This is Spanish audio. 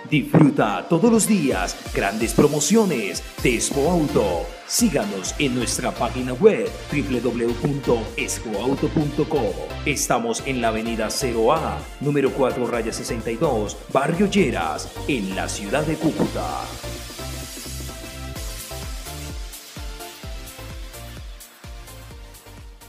Disfruta todos los días grandes promociones de Expo Auto. Síganos en nuestra página web www.expoauto.co. Estamos en la avenida 0A, número 4-62, Barrio Lleras, en la ciudad de Cúcuta.